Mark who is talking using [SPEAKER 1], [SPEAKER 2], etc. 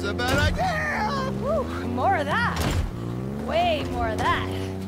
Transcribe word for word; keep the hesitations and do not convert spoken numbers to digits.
[SPEAKER 1] a bad idea!
[SPEAKER 2] Whew, more of that. Way more of that.